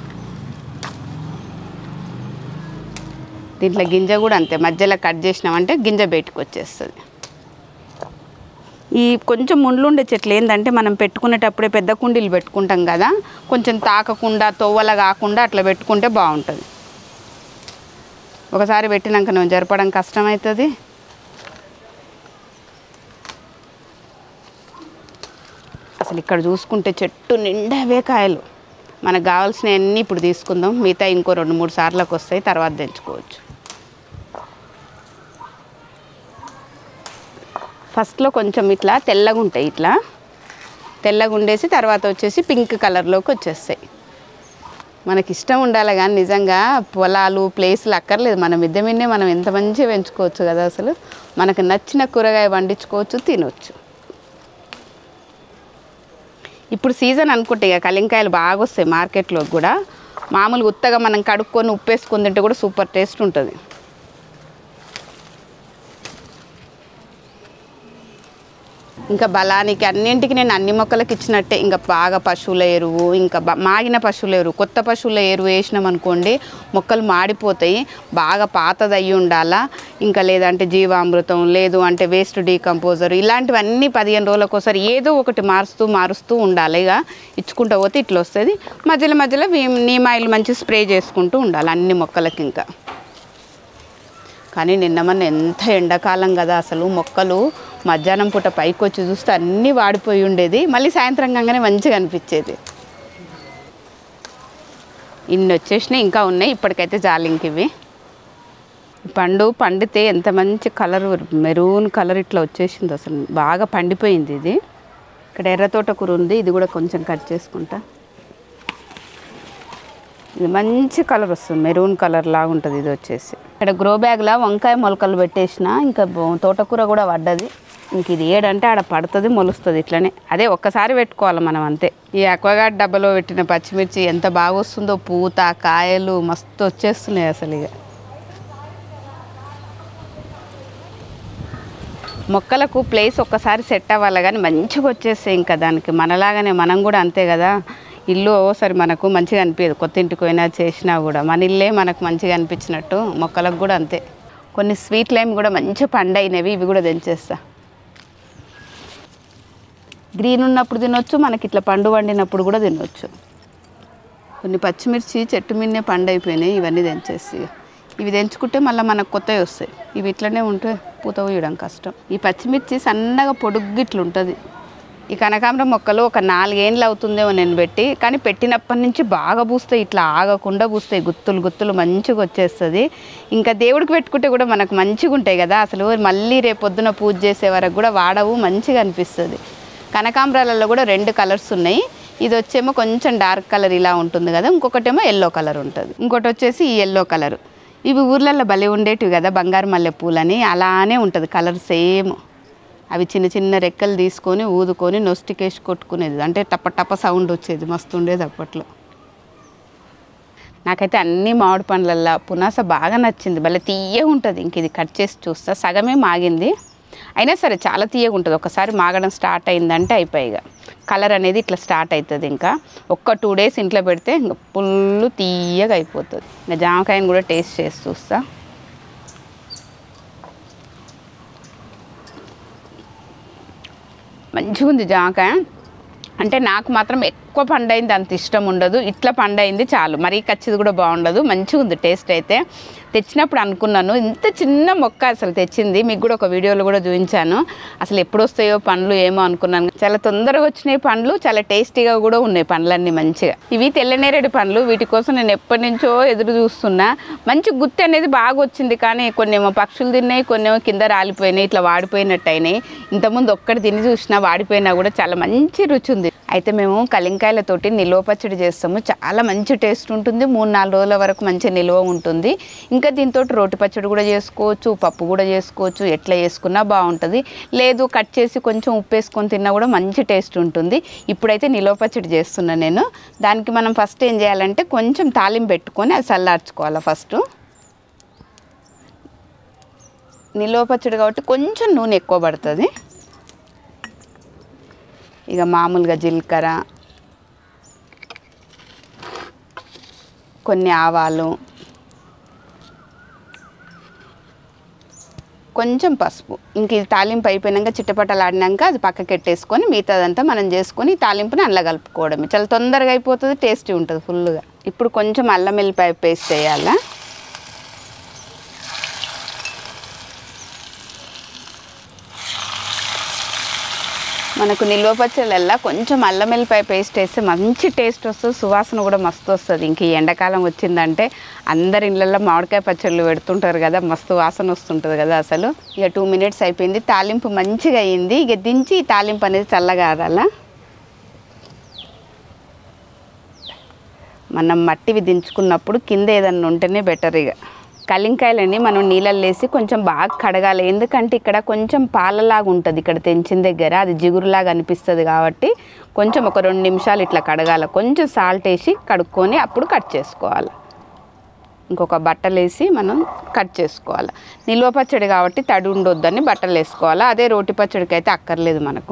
దీంట్లో గింజ కూడా అంతే, మధ్యలో కట్ చేసినామంటే గింజ బయటకు వచ్చేస్తుంది. ఈ కొంచెం ముళ్ళు ఉండే చెట్లు ఏంటంటే మనం పెట్టుకునేటప్పుడే పెద్ద కుండీలు పెట్టుకుంటాం కదా, కొంచెం తాకకుండా తొవ్వల కాకుండా అట్లా పెట్టుకుంటే బాగుంటుంది. ఒకసారి పెట్టినాక నువ్వు జరపడం కష్టమవుతుంది. అసలు ఇక్కడ చూసుకుంటే చెట్టు నిండావే కాయలు. మనకు కావాల్సినవన్నీ ఇప్పుడు తీసుకుందాం, మిగతా ఇంకో 2-3 సార్లకు వస్తాయి, తర్వాత తెంచుకోవచ్చు. ఫస్ట్లో కొంచెం ఇట్లా తెల్లగా ఉంటాయి, ఇట్లా తెల్లగా ఉండేసి తర్వాత వచ్చేసి పింక్ కలర్లోకి వచ్చేస్తాయి. మనకి ఇష్టం ఉండాలి కానీ నిజంగా పొలాలు ప్లేసులు అక్కర్లేదు. మన మిద్దె మీదనే మనం ఎంత మంచిగా పెంచుకోవచ్చు కదా అసలు. మనకు నచ్చిన కూరగాయ పండించుకోవచ్చు, తినవచ్చు. ఇప్పుడు సీజన్ అనుకుంటే ఇక కలింకాయలు బాగా వస్తాయి మార్కెట్లో కూడా. మామూలుగా ఉత్తగా మనం కడుక్కొని ఉప్పేసుకొని తింటే కూడా సూపర్ టేస్ట్ ఉంటుంది. ఇంకా బలానికి అన్నింటికి నేను అన్ని మొక్కలకి ఇచ్చినట్టే. ఇంకా బాగా పశువుల ఎరువు, ఇంకా మాగిన పశువుల ఎరువు, కొత్త పశువుల ఎరువు వేసినాం అనుకోండి మొక్కలు మాడిపోతాయి. బాగా పాతది అయ్యి ఉండాలా. ఇంకా లేదంటే జీవామృతం, లేదు అంటే వేస్ట్ డీకంపోజర్, ఇలాంటివన్నీ 15 రోజులకు ఒకసారి ఏదో ఒకటి మారుస్తూ ఉండాలి. ఇక ఇచ్చుకుంటూ పోతే ఇట్లా వస్తుంది. మధ్యలో నీమ్ ఆయిల్ మంచి స్ప్రే చేసుకుంటూ ఉండాలి అన్ని మొక్కలకి. ఇంకా కానీ నిన్న మొన్న ఎంత ఎండాకాలం కదా, అసలు మొక్కలు మధ్యాహ్నం పూట పైకి వచ్చి చూస్తే అన్నీ వాడిపోయి ఉండేది. మళ్ళీ సాయంత్రం కాగానే మంచిగా అనిపించేది. ఇన్ని వచ్చేసినాయి, ఇంకా ఉన్నాయి. ఇప్పటికైతే జాలింకి ఇవి పండు పండితే ఎంత మంచి కలర్, మెరూన్ కలర్ ఇట్లా వచ్చేసింది. అసలు బాగా పండిపోయింది ఇది. ఇక్కడ ఎర్ర తోటకూర ఉంది, ఇది కూడా కొంచెం కట్ చేసుకుంటా. ఇది మంచి కలర్ వస్తుంది, మెరూన్ కలర్ లాగా ఉంటుంది. ఇది వచ్చేసి ఇక్కడ గ్రో బ్యాగ్లో వంకాయ మొలకలు పెట్టేసిన, ఇంకా తోటకూర కూడా పడ్డది. ఇంక ఇది ఏడంటే ఆడ పడుతుంది, మొలుస్తుంది ఇట్లనే. అదే ఒక్కసారి పెట్టుకోవాలి మనం అంతే. ఈ అక్వాగార్డ్ డబ్బాలో పెట్టిన పచ్చిమిర్చి ఎంత బాగా వస్తుందో, పూత కాయలు మస్తు వచ్చేస్తున్నాయి అసలు. ఇక మొక్కలకు ప్లేస్ ఒక్కసారి సెట్ అవ్వాలి కానీ మంచిగా వచ్చేస్తాయి. ఇంకా దానికి మనలాగానే మనం కూడా అంతే కదా. ఇల్లు ఓసారి మనకు మంచిగా అనిపించదు, కొత్త ఇంటికి పోయినా చేసినా కూడా మన ఇల్లే మనకు మంచిగా అనిపించినట్టు మొక్కలకు కూడా అంతే. కొన్ని స్వీట్ లైమ్ కూడా మంచి పండైనవి, ఇవి కూడా తెంచేస్తా. గ్రీన్ ఉన్నప్పుడు తినొచ్చు, మనకి ఇట్లా పండు వండినప్పుడు కూడా తినొచ్చు. కొన్ని పచ్చిమిర్చి చెట్టు మీదనే పండు అయిపోయినాయి, ఇవన్నీ తెంచేసి. ఇవి తెంచుకుంటే మళ్ళీ మనకు కొత్తవి వస్తాయి. ఇవి ఇట్లనే ఉంటే పూత పూయడం కష్టం. ఈ పచ్చిమిర్చి సన్నగా పొడుగ్గు ఇట్లుంటుంది. ఈ కనకాంబరం మొక్కలు ఒక 4 ఏళ్ళు అవుతుందేమో నేను పెట్టి, కానీ పెట్టినప్పటి నుంచి బాగా పూస్తాయి, ఇట్లా ఆగకుండా పూస్తాయి, గుత్తులు మంచిగా వచ్చేస్తుంది. ఇంకా దేవుడికి పెట్టుకుంటే కూడా మనకు మంచిగా ఉంటాయి కదా. అసలు మళ్ళీ రేపు పొద్దున పూజ చేసే వరకు కూడా వాడవు, మంచిగా అనిపిస్తుంది. కనకాంబరాలలో కూడా 2 కలర్స్ ఉన్నాయి. ఇది వచ్చేమో కొంచెం డార్క్ కలర్ ఇలా ఉంటుంది కదా, ఇంకొకటేమో ఎల్లో కలర్ ఉంటుంది, ఇంకోటి వచ్చేసి ఈ ఎల్లో కలర్. ఇవి ఊర్లలో భలే ఉండేటివి కదా, బంగారు మల్లె పూలని, అలానే ఉంటుంది కలర్ సేమ్. అవి చిన్న రెక్కలు తీసుకొని ఊదుకొని నొస్టికేసి కొట్టుకునేది, అంటే టప సౌండ్ వచ్చేది, మస్తు ఉండేది అప్పట్లో. నాకైతే అన్ని మామిడి పండ్లల్లో పునాస బాగా నచ్చింది, భలే తీయగా ఉంటుంది. ఇంక ఇది కట్ చేసి చూస్తా, సగమే మాగింది అయినా సరే చాలా తీయగా ఉంటుంది. ఒకసారి మాగడం స్టార్ట్ అయిందంటే అయిపోయిగా కలర్ అనేది ఇట్లా స్టార్ట్ అవుతుంది. ఇంకా ఒక్క 2 డేస్ ఇంట్లో పెడితే ఇంకా ఫుల్ తీయగా అయిపోతుంది. ఇంకా జామకాయని కూడా టేస్ట్ చేసి చూస్తా. మంచిగా ఉంది జామకాయ. అంటే నాకు మాత్రం ఎక్కువ పండైంది అంత ఇష్టం ఉండదు, ఇట్లా పండైంది చాలు. మరీ కచ్చిది కూడా బాగుండదు, మంచిగా ఉంది టేస్ట్ అయితే. తెచ్చినప్పుడు అనుకున్నాను ఇంత చిన్న మొక్క అసలు తెచ్చింది, మీకు కూడా ఒక వీడియోలో కూడా చూపించాను. అసలు ఎప్పుడు వస్తాయో పండ్లు ఏమో అనుకున్నాను. చాలా తొందరగా వచ్చినాయి పండ్లు, చాలా టేస్టీగా కూడా ఉన్నాయి పండ్లన్నీ మంచిగా. ఇవి తెల్లనేరేడు పండ్లు, వీటి కోసం నేను ఎప్పటి నుంచో ఎదురు చూస్తున్నా. మంచి గుత్తి అనేది బాగా వచ్చింది, కానీ కొన్నేమో పక్షులు తిన్నాయి, కొన్నేమో కింద రాలిపోయినాయి, ఇట్లా వాడిపోయినట్టు అయినాయి. ఇంతకుముందు ఒక్కటి తిని చూసినా వాడిపోయినా కూడా చాలా మంచి రుచి ఉంది. అయితే మేము కలింకాయలతోటి నిల్వ పచ్చడి చేస్తాము, చాలా మంచి టేస్ట్ ఉంటుంది, 3-4 రోజుల వరకు మంచి నిల్వ ఉంటుంది. ఇంకా దీంతో రోటి పచ్చడి కూడా చేసుకోవచ్చు, పప్పు కూడా చేసుకోవచ్చు, ఎట్లా చేసుకున్నా బాగుంటుంది. లేదు కట్ చేసి కొంచెం ఉప్పు వేసుకొని తిన్నా కూడా మంచి టేస్ట్ ఉంటుంది. ఇప్పుడైతే నిల్వ పచ్చడి చేస్తున్నాను నేను. దానికి మనం ఫస్ట్ ఏం చేయాలంటే కొంచెం తాలింపు పెట్టుకొని అది చల్లార్చుకోవాలి. ఫస్ట్ నిల్వ పచ్చడి కాబట్టి కొంచెం నూనె ఎక్కువ పడుతుంది. ఇక మామూలుగా జీలకర్ర, కొన్ని ఆవాలు, కొంచెం పసుపు. ఇంక ఇది తాలింపు అయిపోయినాక చిట్టపట్టలాడినాక అది పక్కకి పెట్టేసుకొని మిగతాదంతా మనం చేసుకొని తాలింపుని అందులో కలుపుకోవడమే. చాలా తొందరగా అయిపోతుంది, టేస్టీ ఉంటుంది ఫుల్గా. ఇప్పుడు కొంచెం అల్లం వెల్లిపాయ పేస్ట్ వేయాలా. మనకు నిల్వ పచ్చళ్ళల్లో కొంచెం అల్లం వెల్లిపాయ పేస్ట్ వేస్తే మంచి టేస్ట్ వస్తుంది, సువాసన కూడా మస్తు వస్తుంది. ఇంక ఈ ఎండాకాలం వచ్చిందంటే అందరి ఇళ్ళల్లో మామిడికాయ పచ్చళ్ళు పెడుతుంటారు కదా, మస్తు వాసన వస్తుంటుంది కదా అసలు. ఇక 2 మినిట్స్ అయిపోయింది, తాలింపు మంచిగా అయ్యింది. ఇక దించి ఈ తాలింపు అనేది చల్లగా ఆరాలా. మనం మట్టివి దించుకున్నప్పుడు కింద ఏదన్నా ఉంటేనే బెటర్. ఇక కలింకాయలని మనం నీళ్ళల్లో వేసి కొంచెం బాగా కడగాలి, ఎందుకంటే ఇక్కడ కొంచెం పాలలాగా ఉంటుంది, ఇక్కడ తెంచిన దగ్గర అది జిగురులాగా అనిపిస్తుంది కాబట్టి కొంచెం ఒక 2 నిమిషాలు ఇట్లా కడగాలి. కొంచెం సాల్ట్ వేసి కడుక్కొని అప్పుడు కట్ చేసుకోవాలి. ఇంకొక బట్టలు వేసి మనం కట్ చేసుకోవాలి. నిల్వ పచ్చడి కాబట్టి తడి ఉండొద్దని బట్టలు వేసుకోవాలి. అదే రోటి పచ్చడికి అయితే అక్కర్లేదు మనకు.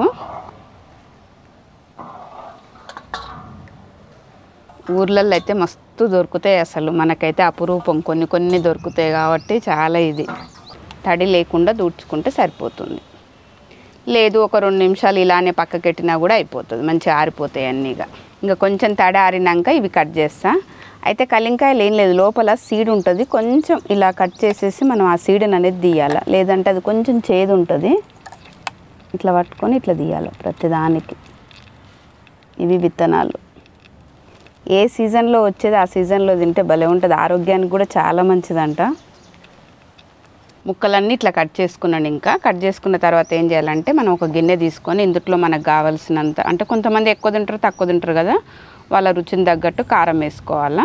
ఊర్లలో అయితే మస్తు దొరుకుతాయి, అసలు మనకైతే అపురూపం. కొన్ని దొరుకుతాయి కాబట్టి చాలా ఇది తడి లేకుండా దూడ్చుకుంటే సరిపోతుంది. లేదు ఒక 2 నిమిషాలు ఇలానే పక్కకెట్టినా కూడా అయిపోతుంది, మంచిగా ఆరిపోతాయి అన్నీగా. ఇంకా కొంచెం తడి ఆరినాక ఇవి కట్ చేస్తా. అయితే కలింకాయలు ఏం లేదు, లోపల సీడ్ ఉంటుంది. కొంచెం ఇలా కట్ చేసేసి మనం ఆ సీడ్ని అనేది తీయాలి, లేదంటే అది కొంచెం చేదు ఉంటుంది. ఇట్లా పట్టుకొని ఇట్లా తీయాలి ప్రతిదానికి. ఇవి విత్తనాలు ఏ సీజన్లో వచ్చేది ఆ సీజన్లో తింటే భలే ఉంటుంది, ఆరోగ్యానికి కూడా చాలా మంచిదంట. ముక్కలన్నీ ఇట్లా కట్ చేసుకున్నాను. ఇంకా కట్ చేసుకున్న తర్వాత ఏం చేయాలంటే మనం ఒక గిన్నె తీసుకొని ఇందులో మనకు కావాల్సినంత, అంటే కొంతమంది ఎక్కువ తింటారు తక్కువ తింటారు కదా, వాళ్ళ రుచిని తగ్గట్టు కారం వేసుకోవాలా.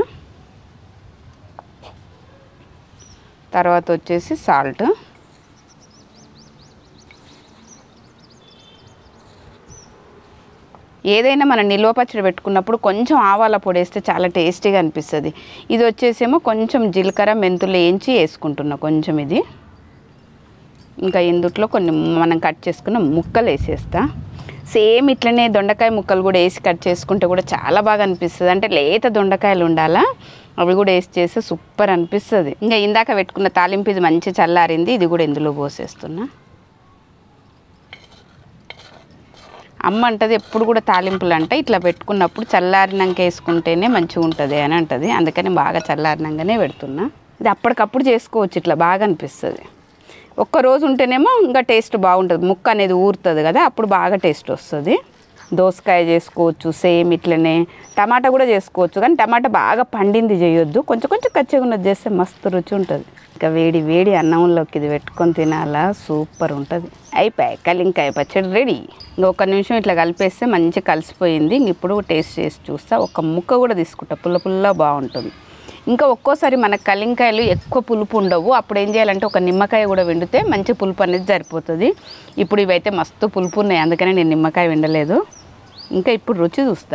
తర్వాత వచ్చేసి సాల్ట్, ఏదైనా మనం నిల్వ పచ్చడి పెట్టుకున్నప్పుడు కొంచెం ఆవాల పొడి వేస్తే చాలా టేస్టీగా అనిపిస్తుంది. ఇది వచ్చేసేమో కొంచెం జీలకర్ర మెంతులు వేయించి వేసుకుంటున్నా కొంచెం ఇది. ఇంకా ఇందులో కొన్ని మనం కట్ చేసుకున్న ముక్కలు వేసేస్తా. సేమ్ ఇట్లనే దొండకాయ ముక్కలు కూడా వేసి కట్ చేసుకుంటే కూడా చాలా బాగా అనిపిస్తుంది. అంటే లేత దొండకాయలు ఉండాలా, అవి కూడా వేసి చేస్తే సూపర్ అనిపిస్తుంది. ఇంకా ఇందాక పెట్టుకున్న తాలింపు ఇది మంచి చల్లారింది, ఇది కూడా ఇందులో పోసేస్తున్నా. అమ్మ అంటది ఎప్పుడు కూడా తాలింపులు అంటే ఇట్లా పెట్టుకున్నప్పుడు చల్లారినాక వేసుకుంటేనే మంచిగా ఉంటుంది అని అంటది. అందుకని బాగా చల్లారినాకనే పెడుతున్నా. ఇది అప్పటికప్పుడు చేసుకోవచ్చు, ఇట్లా బాగా అనిపిస్తుంది. ఒక్కరోజు ఉంటేనేమో ఇంకా టేస్ట్ బాగుంటుంది, ముక్క అనేది ఊరుతుంది కదా, అప్పుడు బాగా టేస్ట్ వస్తుంది. దోసకాయ చేసుకోవచ్చు సేమ్ ఇట్లనే, టమాటా కూడా చేసుకోవచ్చు. కానీ టమాటా బాగా పండింది చేయొద్దు, కొంచెం కచ్చిగా ఉన్నది చేస్తే మస్తు రుచి ఉంటుంది. ఇంకా వేడి అన్నంలోకి ఇది పెట్టుకొని తినాలా, సూపర్ ఉంటుంది. అయిపోయాయి కలింకాయ పచ్చడి రెడీ. ఇంకొక నిమిషం ఇట్లా కలిపేస్తే మంచిగా కలిసిపోయింది. ఇప్పుడు టేస్ట్ చేసి చూస్తా, ఒక ముక్క కూడా తీసుకుంటా, పుల్ల బాగుంటుంది. ఇంకా ఒక్కోసారి మన కలింకాయలు ఎక్కువ పులుపు ఉండవు, అప్పుడు ఏం చేయాలంటే ఒక నిమ్మకాయ కూడా వండితే మంచి పులుపు అనేది సరిపోతుంది. ఇప్పుడు ఇవైతే మస్తు పులుపు ఉన్నాయి, అందుకనే నేను నిమ్మకాయ వండలేదు. ఇంకా ఇప్పుడు రుచి చూస్తా.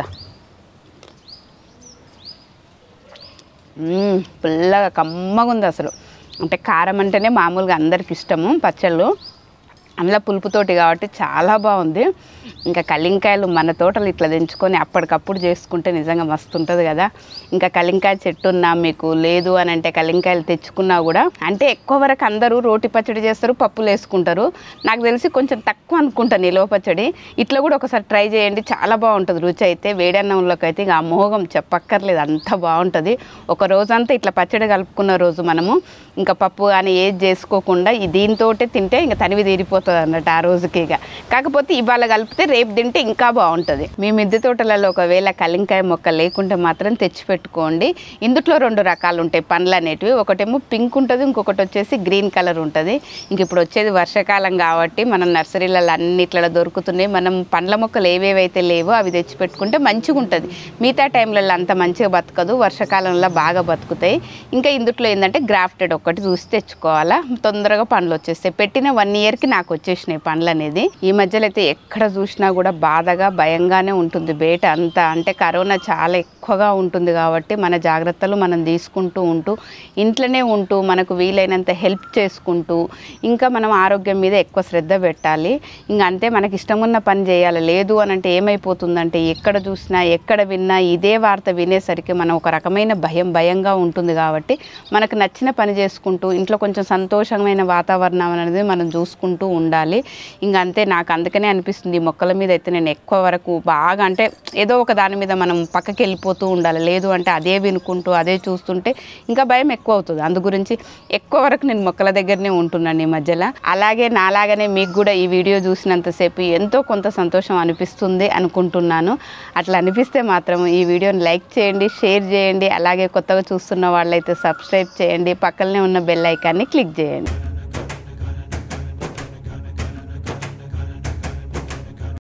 పుల్లగా కమ్మగా ఉంది అసలు. అంటే కారం అంటేనే మామూలుగా అందరికి ఇష్టము పచ్చళ్ళు, అందులో పులుపుతోటి కాబట్టి చాలా బాగుంది. ఇంకా కలింకాయలు మన తోటలు ఇట్లా తెంచుకొని అప్పటికప్పుడు చేసుకుంటే నిజంగా మస్తు ఉంటుంది కదా. ఇంకా కలింకాయ చెట్టు ఉన్నా మీకు లేదు అని అంటే కలింకాయలు తెచ్చుకున్నా కూడా, అంటే ఎక్కువ వరకు అందరూ రోటి పచ్చడి చేస్తారు, పప్పులు వేసుకుంటారు. నాకు తెలిసి కొంచెం తక్కువ అనుకుంటాను నిల్వ పచ్చడి. ఇట్లా కూడా ఒకసారి ట్రై చేయండి, చాలా బాగుంటుంది రుచి అయితే. వేడన్నంలోకి అయితే ఇక అమోఘం చెప్పక్కర్లేదు, అంత బాగుంటుంది. ఒక రోజంతా ఇట్లా పచ్చడి కలుపుకున్న రోజు మనము ఇంకా పప్పు కానీ ఏది చేసుకోకుండా దీంతో తింటే ఇంకా తనివి తీరిపోతుంది అన్నట్టు ఆ రోజుకి. ఇక కాకపోతే ఇవాళ కలిపితే రేపు తింటే ఇంకా బాగుంటుంది. మీ మిద్దె తోటలలో ఒకవేళ కలింకాయ మొక్క లేకుంటే మాత్రం తెచ్చిపెట్టుకోండి. ఇందులో 2 రకాలు ఉంటాయి పండ్లు అనేటివి, ఒకటేమో పింక్ ఉంటుంది, ఇంకొకటి వచ్చేసి గ్రీన్ కలర్ ఉంటుంది. ఇంక ఇప్పుడు వచ్చేది వర్షాకాలం కాబట్టి మనం నర్సరీలలో అన్నిట్లలో దొరుకుతున్నాయి. మనం పండ్ల మొక్కలు ఏవేవైతే లేవో అవి తెచ్చిపెట్టుకుంటే మంచిగా ఉంటుంది. మిగతా టైంలలో అంత మంచిగా బతకదు, వర్షాకాలంలో బాగా బతుకుతాయి. ఇంకా ఇందులో ఏంటంటే గ్రాఫ్టెడ్ ఒక్కటి చూసి తెచ్చుకోవాలా, తొందరగా పండ్లు వచ్చేస్తాయి. పెట్టిన 1 ఇయర్కి నాకు వచ్చేసినాయి పండ్లు అనేది. ఈ మధ్యలో అయితే ఎక్కడ చూసినా కూడా బాధగా భయంగానే ఉంటుంది బయట అంతా. అంటే కరోనా చాలా ఎక్కువగా ఉంటుంది కాబట్టి మన జాగ్రత్తలు మనం తీసుకుంటూ ఉంటూ ఇంట్లోనే ఉంటూ మనకు వీలైనంత హెల్ప్ చేసుకుంటూ ఇంకా మనం ఆరోగ్యం మీద ఎక్కువ శ్రద్ధ పెట్టాలి. ఇంకా అంతే, మనకి ఇష్టం ఉన్న పని చేయాలి. లేదు అని అంటే ఏమైపోతుందంటే ఎక్కడ చూసినా ఎక్కడ విన్నా ఇదే వార్త వినేసరికి మనం ఒక రకమైన భయంగా ఉంటుంది. కాబట్టి మనకు నచ్చిన పని చేసుకుంటూ ఇంట్లో కొంచెం సంతోషమైన వాతావరణం అనేది మనం చూసుకుంటూ ఉండాలి. ఇంకా అంతే, నాకు అందుకనే అనిపిస్తుంది ఈ మొక్కల మీద అయితే నేను ఎక్కువ వరకు బాగా, అంటే ఏదో ఒక దాని మీద మనం పక్కకి వెళ్ళిపోతూ ఉండాలి. లేదు అంటే అదే వినుకుంటూ అదే చూస్తుంటే ఇంకా భయం ఎక్కువ అవుతుంది. అందు గురించి ఎక్కువ వరకు నేను మొక్కల దగ్గరనే ఉంటున్నాను ఈ మధ్యలో. అలాగే నాలాగనే మీకు కూడా ఈ వీడియో చూసినంతసేపు ఎంతో కొంత సంతోషం అనిపిస్తుంది అనుకుంటున్నాను. అట్లా అనిపిస్తే మాత్రం ఈ వీడియోని లైక్ చేయండి, షేర్ చేయండి. అలాగే కొత్తగా చూస్తున్న వాళ్ళైతే సబ్స్క్రైబ్ చేయండి, పక్కనే ఉన్న బెల్ ఐకాన్ని క్లిక్ చేయండి.